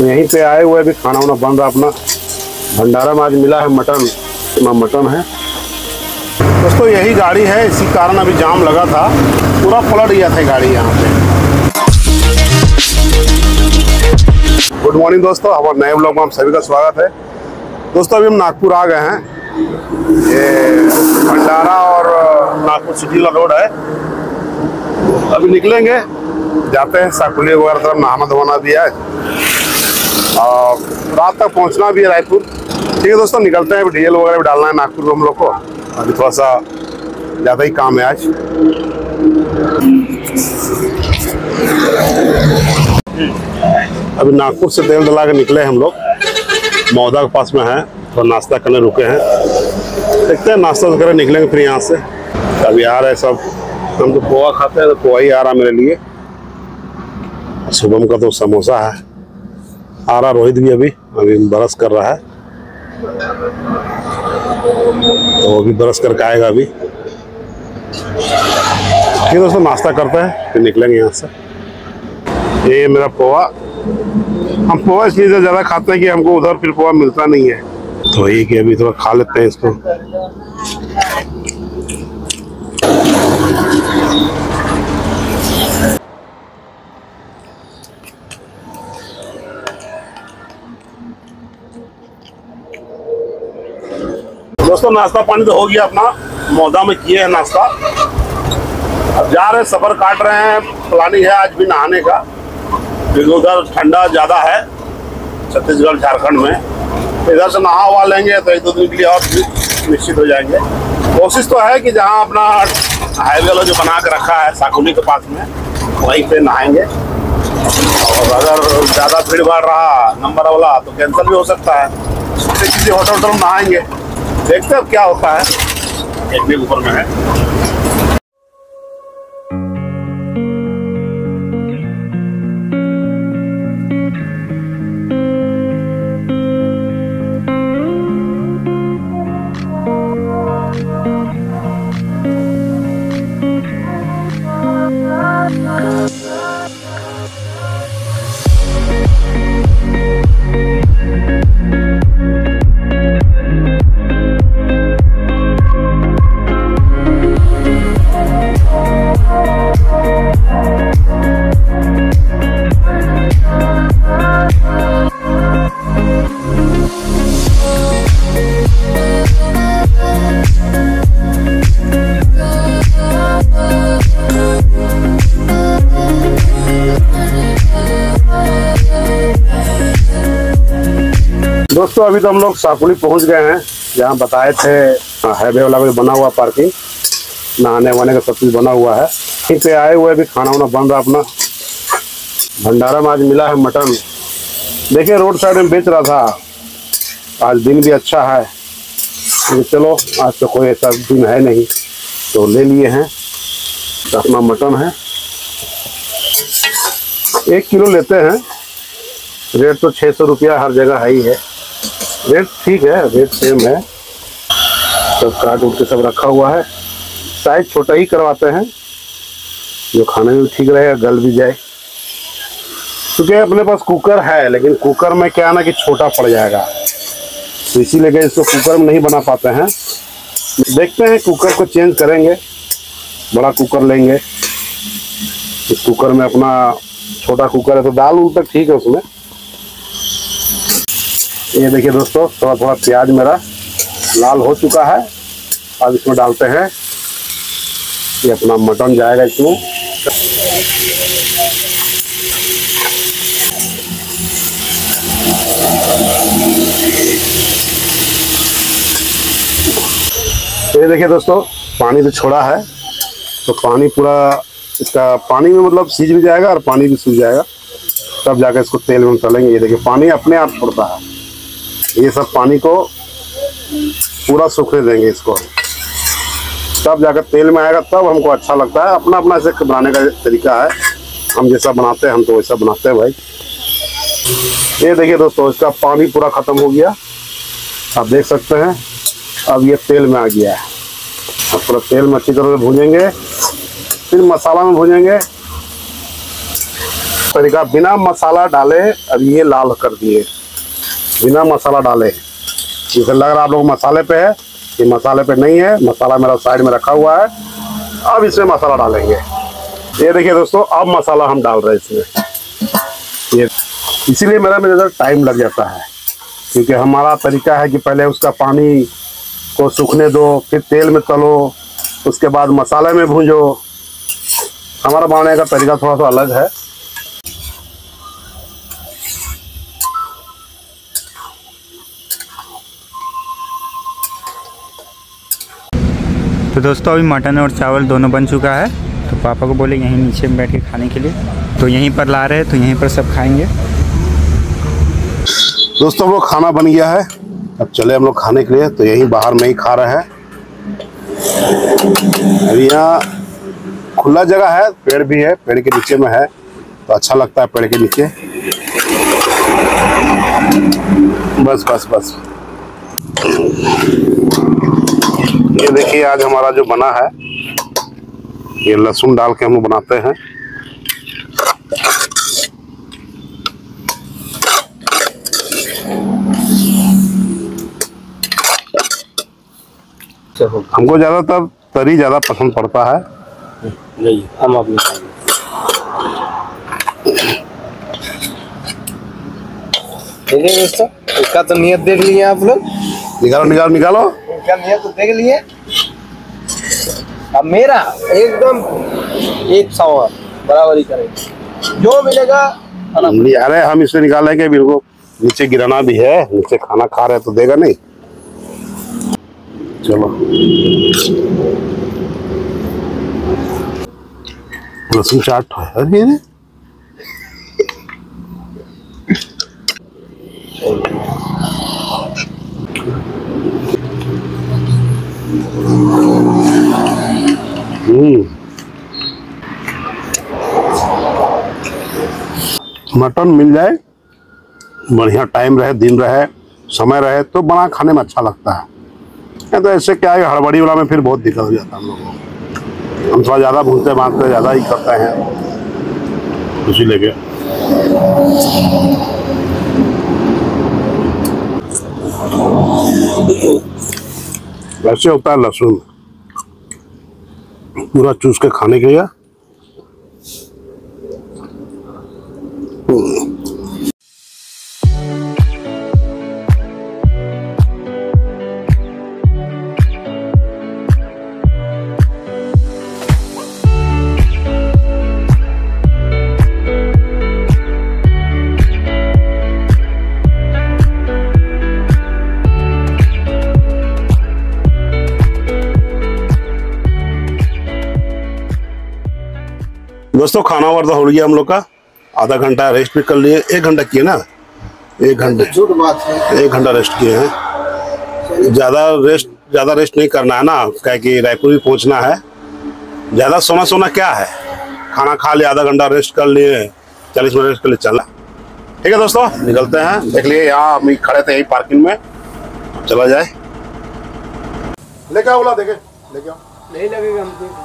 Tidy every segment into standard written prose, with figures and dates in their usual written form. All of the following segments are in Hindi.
तो यहीं पे आए हुए भी खाना वाना बन रहा अपना। भंडारा में आज मिला है मटन, इतना मटन है दोस्तों। यही गाड़ी है, इसी कारण अभी जाम लगा था, पूरा पलट गया था गाड़ी यहाँ पे। गुड मॉर्निंग दोस्तों, हमारे नए ब्लॉग में आप सभी का स्वागत है। दोस्तों अभी हम नागपुर आ गए हैं। ये भंडारा और नागपुर सिटी रोड है। अभी निकलेंगे, जाते हैं साकुली वगैरह तरफ, नहाना धोना भी है और रात तक पहुंचना भी है रायपुर। ठीक है दोस्तों, निकलते हैं। डीजल वगैरह भी डालना है नागपुर में हम लोग को। अभी थोड़ा सा ज़्यादा ही काम है आज। अभी नागपुर से तेल डला के निकले हम लोग, मौदा के पास में है, तो नाश्ता करने रुके हैं। देखते हैं नाश्ता वगैरह निकलेंगे फिर यहाँ से। अभी आ रहे सब, हम तो पोहा खाते हैं तो पोहा ही आ रहा मेरे लिए। शुभम का तो समोसा है। आ रहा रोहित भी अभी ब्रश कर रहा है, तो वो भी ब्रश करके आएगा अभी। ठीक है दोस्तों, नाश्ता करते हैं फिर निकलेंगे यहाँ से। ये मेरा पोहा, हम पोहा इसलिए ज़्यादा खाते हैं कि हमको उधर फिर पोहा मिलता नहीं है, तो ये कि अभी थोड़ा खा लेते हैं इसको। दोस्तों नाश्ता पानी तो हो गया अपना, मौदा में किए हैं नाश्ता। अब जा रहे हैं, सफर काट रहे हैं। प्लानिंग है आज भी नहाने का, क्योंकि उधर ठंडा ज़्यादा है छत्तीसगढ़ झारखंड में। इधर से नहा हुआ लेंगे तो 1-2 दिन के लिए और निश्चित हो जाएंगे। कोशिश तो है कि जहाँ अपना हाईवे वाला जो बना के रखा है साकुली के पास में, वहीं पे नहाएंगे। और अगर ज़्यादा भीड़ भाड़ रहा नंबर वाला तो कैंसिल भी हो सकता है, किसी होटल में नहाएंगे। देखते हैं अब क्या होता है, एक दिन ऊपर में है। दोस्तों अभी तो हम लोग साकुली पहुंच गए हैं, जहां बताए थे हाईवे वाला भी बना हुआ पार्किंग, नहाने वाने का सब चीज़ बना हुआ है। यहीं पे आए हुए भी खाना वाना बन रहा अपना। भंडारा में आज मिला है मटन। देखिए रोड साइड में बेच रहा था, आज दिन भी अच्छा है, तो चलो आज तो कोई ऐसा दिन है नहीं, तो ले लिए हैं। तो अपना मटन है, 1 किलो लेते हैं। रेट तो 600 रुपया हर जगह है ही है, रेट ठीक है, रेट सेम है। सब काट उठ के सब रखा हुआ है। साइज छोटा ही करवाते हैं, जो खाने में ठीक रहेगा, गल भी जाए। क्योंकि अपने पास कुकर है, लेकिन कुकर में क्या ना कि छोटा पड़ जाएगा, तो इसीलिए इसको कुकर में नहीं बना पाते हैं। देखते हैं, कुकर को चेंज करेंगे, बड़ा कुकर लेंगे। इस कुकर में अपना छोटा कुकर है तो दाल उल तक ठीक है उसमें। ये देखिए दोस्तों, थोड़ा थोड़ा प्याज मेरा लाल हो चुका है। अब इसमें डालते हैं, ये अपना मटन जाएगा इसमें। ये देखिए दोस्तों, पानी भी छोड़ा है, तो पानी पूरा इसका पानी में मतलब सीज भी जाएगा और पानी भी सूख जाएगा, तब जाकर इसको तेल में तलेंगे। ये देखिए पानी अपने आप छोड़ता है, ये सब पानी को पूरा सूखने देंगे इसको, तब जाकर तेल में आएगा, तब हमको अच्छा लगता है। अपना अपना इसे बनाने का तरीका है, हम जैसा बनाते हैं हम तो वैसा बनाते हैं भाई। ये देखिए दोस्तों, इसका पानी पूरा ख़त्म हो गया, आप देख सकते हैं। अब ये तेल में आ गया है, अब पूरा तेल में अच्छी तरह से भूनेंगे, फिर मसाला में भूनेंगे। तरीका बिना मसाला डाले अब ये लाल कर दिए, बिना मसाला डाले। जैसे लग रहा आप लोग मसाले पे है, ये मसाले पे नहीं है, मसाला मेरा साइड में रखा हुआ है। अब इसमें मसाला डालेंगे। ये देखिए दोस्तों, अब मसाला हम डाल रहे हैं इसमें। ये इसीलिए मेरा ज़रा टाइम लग जाता है, क्योंकि हमारा तरीका है कि पहले उसका पानी को सूखने दो, फिर तेल में तलो, उसके बाद मसाले में भूंजो। हमारा बनाने का तरीका थोड़ा सा अलग है। तो दोस्तों अभी मटन और चावल दोनों बन चुका है, तो पापा को बोले यहीं नीचे में बैठ के खाने के लिए, तो यहीं पर ला रहे हैं, तो यहीं पर सब खाएंगे। दोस्तों हम लोग खाना बन गया है, अब चले हम लोग खाने के लिए। तो यहीं बाहर में ही खा रहे हैं। अभी यहाँ खुला जगह है, पेड़ भी है, पेड़ के नीचे में है, तो अच्छा लगता है पेड़ के नीचे। बस बस बस ये देखिए आज हमारा जो बना है, ये लहसुन डाल के हम लोग बनाते हैं। हमको ज्यादातर तरी ज्यादा पसंद पड़ता है। नहीं, हम अपनी देखिए दोस्तों, इसका तो नियत देख लिए आप लोग। निकालो निकालो निकालो, इसका नियत तो देख लिए। अब मेरा एकदम 100 बराबरी करेंगे, जो मिलेगा। अरे हम इसे निकालेंगे, बिल्कुल नीचे गिराना भी है, नीचे खाना खा रहे तो देगा नहीं। चलो लहसुन चाट है। अरे मटन मिल जाए, बढ़िया टाइम रहे, दिन रहे, समय रहे, तो बना खाने में अच्छा लगता है। तो ऐसे क्या है, हड़बड़ी वाला में फिर बहुत दिक्कत हो जाता है हम लोगों को। हम थोड़ा ज़्यादा भूनते भानते ज़्यादा ही करते हैं, उसी लेके। वैसे होता है लहसुन पूरा चूस के खाने के लिए। दोस्तों खाना वार्ता हो गया हम लोग का, आधा घंटा रेस्ट भी कर लिए। 1 घंटा किए ना, 1 घंटे, झूठ बात है, 1 घंटा रेस्ट किए हैं। ज़्यादा रेस्ट नहीं करना है ना, क्या कि रायपुर भी पहुंचना है। ज़्यादा सोना क्या है, खाना खा लिया, आधा घंटा रेस्ट कर लिए, 40 मिनट रेस्ट कर लिए, चला। ठीक है दोस्तों, निकलते हैं। देख लिए यहाँ हम खड़े थे यही पार्किंग में, चला जाए। लेके आओ, बोला देखे लेके आओ, नहीं लगेगा हमको।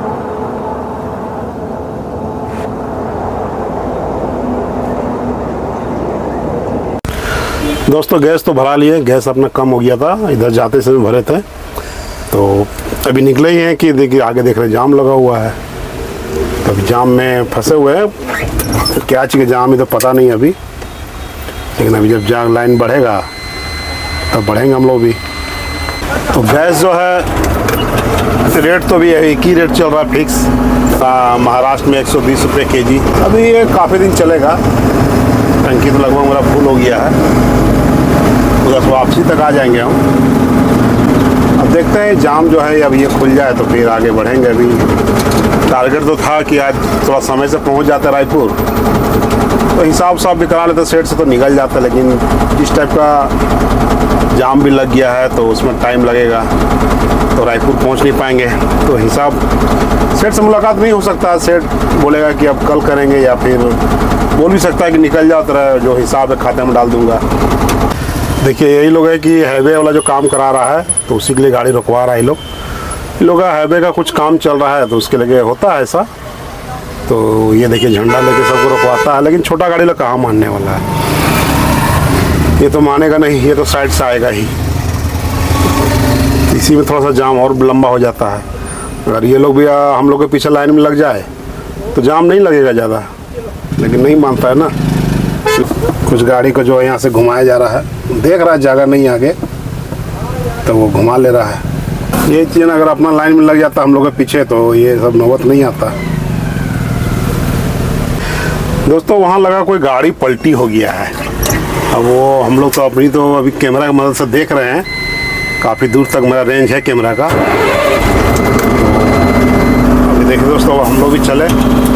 दोस्तों गैस तो भरा लिए, गैस अपना कम हो गया था, इधर जाते समय भरे थे। तो अभी निकले ही हैं कि देखिए आगे देख रहे जाम लगा हुआ है, तो अभी जाम में फंसे हुए हैं। तो क्या चीज़ जाम ही तो पता नहीं अभी, लेकिन अभी जब जाम लाइन बढ़ेगा तब बढ़ेंगे हम लोग भी। तो गैस जो है रेट तो भी एक ही रेट चल रहा है फिक्स, महाराष्ट्र में 120 रुपये kg। अभी ये काफ़ी दिन चलेगा, टंकी तो लगभग मेरा फुल हो गया है, उधर वापसी तक आ जाएंगे हम। अब देखते हैं जाम जो है अब ये खुल जाए तो फिर आगे बढ़ेंगे। अभी टारगेट तो था कि आज थोड़ा समय से पहुंच जाते रायपुर, तो हिसाब साफ भी करा लेते, सेट से तो निकल जाता, लेकिन इस टाइप का जाम भी लग गया है तो उसमें टाइम लगेगा, तो रायपुर पहुंच नहीं पाएंगे। तो हिसाब सेठ से मुलाकात नहीं हो सकता, सेठ बोलेगा कि अब कल करेंगे, या फिर बोल भी सकता है कि निकल जाओ, तेरा जो हिसाब है खाते में डाल दूंगा। देखिए यही लोग है कि हाईवे वाला जो काम करा रहा है, तो उसी के लिए गाड़ी रुकवा रहा है ये लोग का हाईवे का कुछ काम चल रहा है, तो उसके लिए होता है ऐसा। तो ये देखिए झंडा लेके सबको रुकवाता है, लेकिन छोटा गाड़ी लोग कहाँ मानने वाला है, ये तो मानेगा नहीं, ये तो साइड से आएगा ही। इसी में थोड़ा सा जाम और लंबा हो जाता है। अगर ये लोग भी हम लोग के पीछे लाइन में लग जाए तो जाम नहीं लगेगा ज़्यादा, लेकिन नहीं मानता है ना। कुछ गाड़ी को जो है यहाँ से घुमाया जा रहा है, देख रहा है जगह नहीं आगे तो वो घुमा ले रहा है। ये चीज़ अगर अपना लाइन में लग जाता हम लोग के पीछे तो ये सब नौबत नहीं आता। दोस्तों वहाँ लगा कोई गाड़ी पलटी हो गया है। अब वो हम लोग तो अपनी तो अभी कैमरा की मदद से देख रहे हैं, काफ़ी दूर तक मेरा रेंज है कैमरा का। अभी देखिए दोस्तों हम लोग भी चले।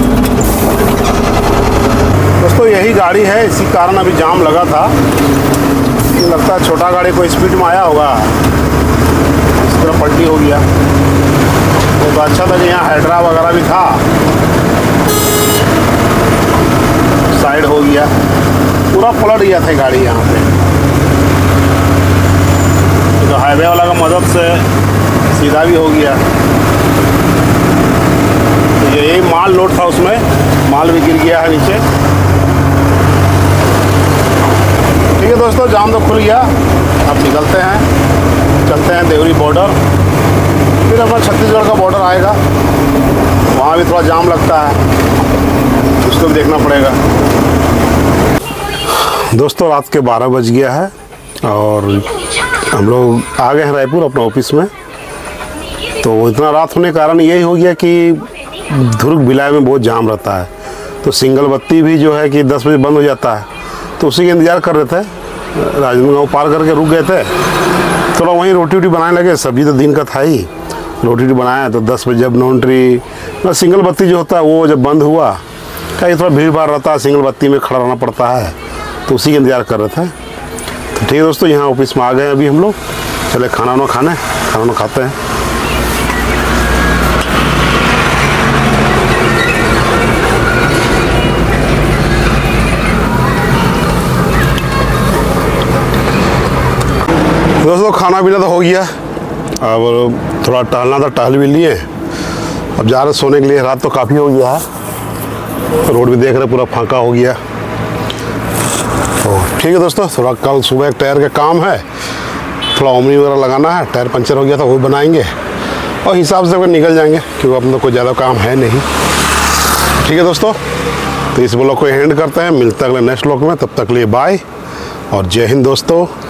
दोस्तों यही गाड़ी है, इसी कारण अभी जाम लगा था। मुझे लगता है छोटा गाड़ी कोई स्पीड में आया होगा, इस तरह पलटी हो गया। तो अच्छा था कि यहाँ हाइड्रा वगैरह भी था, साइड हो गया, पूरा पलट गया था गाड़ी यहाँ पे। तो हाईवे वाला का मदद से सीधा भी हो गया। तो यही माल लोड था, उसमें माल भी गिर गया है नीचे। ठीक है दोस्तों, जाम तो खुल गया। अब निकलते हैं, चलते हैं देवरी बॉर्डर, फिर अपना छत्तीसगढ़ का बॉर्डर आएगा, वहाँ भी थोड़ा जाम लगता है, उसको भी देखना पड़ेगा। दोस्तों रात के 12 बज गया है और हम लोग आ गए हैं रायपुर अपना ऑफिस में। तो इतना रात होने के कारण यही हो गया कि दुर्ग भिलाई में बहुत जाम रहता है, तो सिंगल बत्ती भी जो है कि 10 बजे बंद हो जाता है, तो उसी का इंतज़ार कर रहे थे। राजनांदगांव पार करके रुक गए थे, थोड़ा वहीं रोटी वोटी बनाने लगे। सब्जी तो दिन का था ही, रोटी वोटी बनाया। तो 10 बजे जब नॉन ट्री सिंगल बत्ती जो होता है वो जब बंद हुआ, क्या थोड़ा भीड़ भाड़ रहता है, सिंगल बत्ती में खड़ा रहना पड़ता है, तो उसी का इंतज़ार कर रहे थे। तो ठीक है दोस्तों, यहाँ ऑफिस में आ गए अभी हम लोग। चले खाना वाना खाते हैं। दोस्तों खाना पीना तो हो गया, अब थोड़ा टहलना था, टहल भी लिए। अब जा रहे सोने के लिए, रात तो काफ़ी हो गया है, रोड भी देख रहे पूरा फांका हो गया। तो ठीक है दोस्तों, थोड़ा कल सुबह एक टायर का काम है, थोड़ा ओमनी वगैरह लगाना है, टायर पंचर हो गया था वो बनाएंगे और हिसाब से निकल जाएंगे, क्योंकि अपना तो कोई ज़्यादा काम है नहीं। ठीक है दोस्तों, तो इस ब्लॉग को एंड करते हैं, मिलते हैं अगले नेक्स्ट ब्लॉग में। तब तक लिए बाय और जय हिंद दोस्तों।